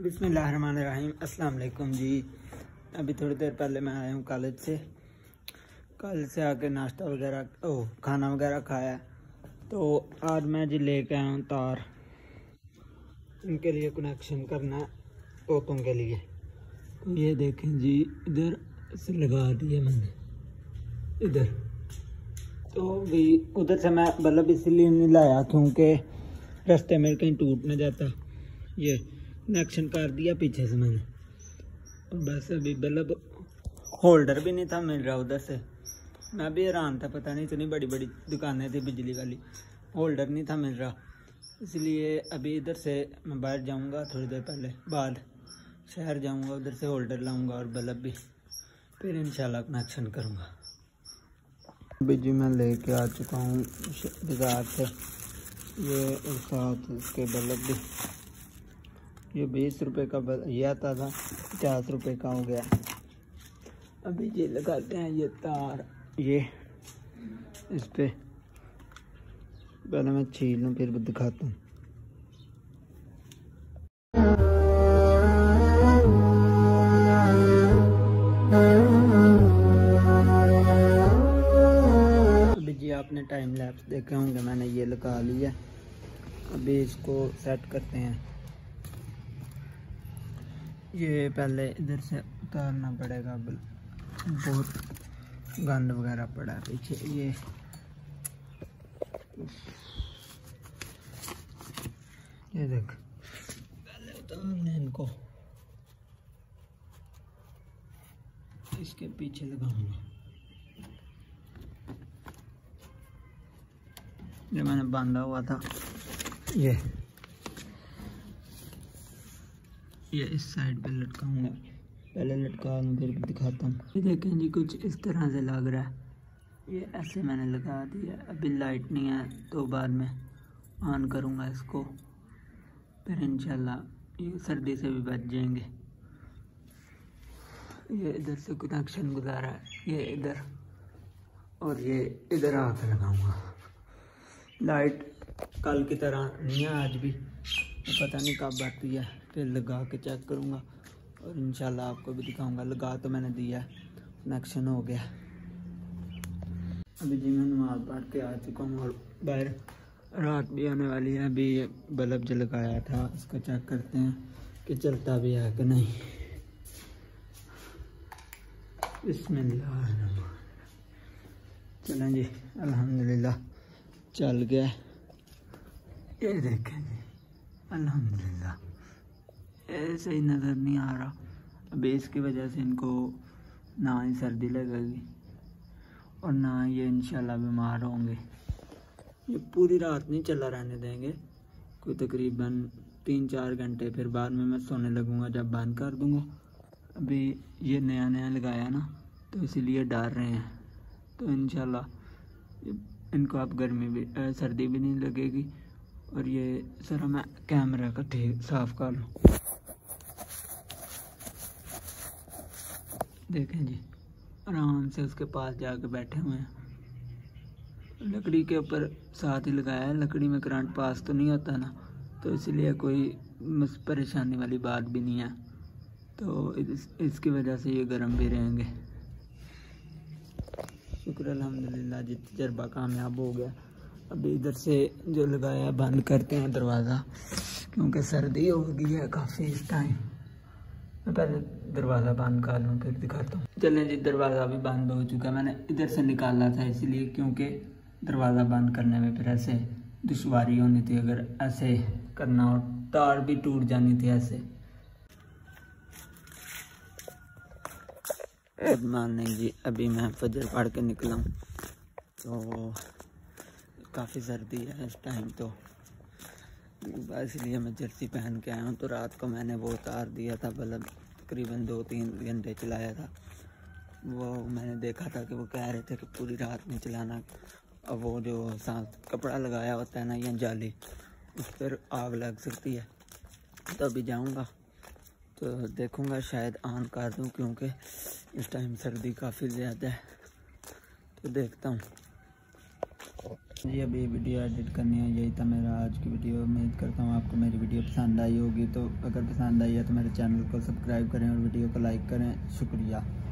बिस्मिल्लाहिर्रहमानिर्रहीम। अस्सलाम वालेकुम जी। अभी थोड़ी देर पहले मैं आया हूँ कॉलेज से आके नाश्ता वगैरह खाना वगैरह खाया। तो आज मैं जी लेके आया हूँ तार, इनके लिए कनेक्शन करना है तोतों के लिए। तो ये देखें जी, इधर से लगा दिए मैंने इधर। तो भी उधर से मैं बल्ब इसलिए नहीं लाया क्योंकि रास्ते में कहीं टूट न जाता। ये कनेक्शन कर दिया पीछे से मैंने, और बस अभी बल्ब होल्डर भी नहीं था मिल रहा उधर से। मैं भी हैरान था, पता नहीं इतनी बड़ी बड़ी दुकानें थी बिजली वाली, होल्डर नहीं था मिल रहा। इसलिए अभी इधर से मैं बाहर जाऊंगा थोड़ी देर पहले, बाद शहर जाऊंगा, उधर से होल्डर लाऊंगा और बल्ब भी, फिर इंशाल्लाह कनेक्शन करूंगा। अभी जी मैं लेके आ चुका हूँ बाजार से ये, और साथ उसके बल्ब भी। ये 20 रुपये का ये आता था, 50 रुपये का हो गया। अभी ये लगाते हैं ये तार, ये इस पे पहले मैं छील लूँ फिर दिखाता हूँ। अभी जी आपने टाइम लैप्स देखे होंगे, मैंने ये लगा लिया। अभी इसको सेट करते हैं। ये पहले इधर से उतारना पड़ेगा, बहुत गंद वगैरह पड़ा है पीछे। ये देख, पहले उतारना इनको, इसके पीछे लगाऊंगा। जो मैंने बांधा हुआ था ये इस साइड पे लटकाऊंगा। पहले लटका लूँ फिर दिखाता हूँ। ये देखें जी, कुछ इस तरह से लग रहा है। ये ऐसे मैंने लगा दिया। अभी लाइट नहीं है तो बाद में ऑन करूँगा इसको, फिर इंशाल्लाह ये सर्दी से भी बच जाएंगे। ये इधर से कनेक्शन गुजारा है, ये इधर, और ये इधर आकर लगाऊंगा। लाइट कल की तरह नहीं है आज भी, तो पता नहीं कब आती है, फिर लगा के चेक करूँगा और इंशाल्लाह आपको भी दिखाऊंगा। लगा तो मैंने दिया है, कनेक्शन हो गया। अभी जी मैं नमाज पढ़ के आ चुका हूँ और बाहर रात भी आने वाली है। अभी ये बल्ब जो लगाया था इसको चेक करते हैं कि चलता भी है कि नहीं। बिस्मिल्लाह, चलें जी, अल्हम्दुलिल्लाह चल गया। ये देखें जी, अल्हम्दुलिल्लाह। ये सही नज़र नहीं आ रहा। अभी इसकी वजह से इनको ना ही सर्दी लगेगी और ना ये इंशाल्लाह बीमार होंगे। ये पूरी रात नहीं चला रहने देंगे, कोई तकरीबन 3-4 घंटे, फिर बाद में मैं सोने लगूंगा जब बंद कर दूंगा। अभी ये नया नया लगाया ना, तो इसीलिए डर रहे हैं। तो इंशाल्लाह इनको अब गर्मी भी सर्दी भी नहीं लगेगी। और ये सर मैं कैमरा का ठीक साफ कर लूँ। देखें जी, आराम से उसके पास जाके बैठे हुए हैं। लकड़ी के ऊपर साथ ही लगाया है, लकड़ी में करंट पास तो नहीं होता ना, तो इसलिए कोई परेशानी वाली बात भी नहीं है। तो इसकी वजह से ये गर्म भी रहेंगे। शुक्र अल्हम्दुलिल्लाह जी, तजर्बा कामयाब हो गया। अभी इधर से जो लगाया बंद करते हैं दरवाज़ा, क्योंकि सर्दी हो गई है काफ़ी इस टाइम। मैं पहले दरवाज़ा बंद कर लूँ फिर दिखाता हूँ। चलें जी, दरवाज़ा भी बंद हो चुका है। मैंने इधर से निकाला था इसलिए, क्योंकि दरवाज़ा बंद करने में फिर ऐसे दुश्वारी होनी थी, अगर ऐसे करना हो तार भी टूट जानी थी ऐसे। गुड मॉर्निंग जी, अभी मैं फजर पढ़ के निकला हूँ। तो काफ़ी सर्दी है इस टाइम, तो इसलिए मैं जर्सी पहन के आया हूँ। तो रात को मैंने वो उतार दिया था बल्ब, तकरीबन 2-3 घंटे चलाया था। वो मैंने देखा था कि वो कह रहे थे कि पूरी रात नहीं चलाना, और वो जो साथ कपड़ा लगाया होता है ना या जाली, उस पर आग लग सकती है। तो अभी जाऊँगा तो देखूँगा, शायद ऑन कर दूँ, क्योंकि इस टाइम सर्दी काफ़ी ज़्यादा है। तो देखता हूँ। जी अभी वीडियो एडिट करनी है, यही था मेरा आज की वीडियो। उम्मीद करता हूँ आपको मेरी वीडियो पसंद आई होगी। तो अगर पसंद आई है तो मेरे चैनल को सब्सक्राइब करें और वीडियो को लाइक करें। शुक्रिया।